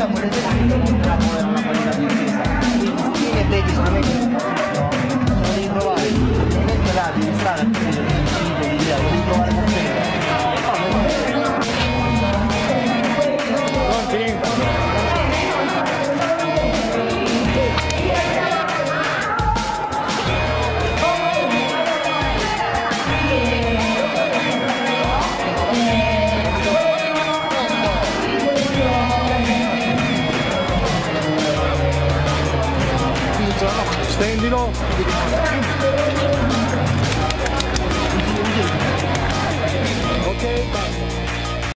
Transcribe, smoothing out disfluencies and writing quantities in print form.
una qualità di difesa. Quindi e vedi secondo me lo devi provare. Non è che là devi stare a chiudere il cibo, lo devi provare con te. Stendilo. Ok,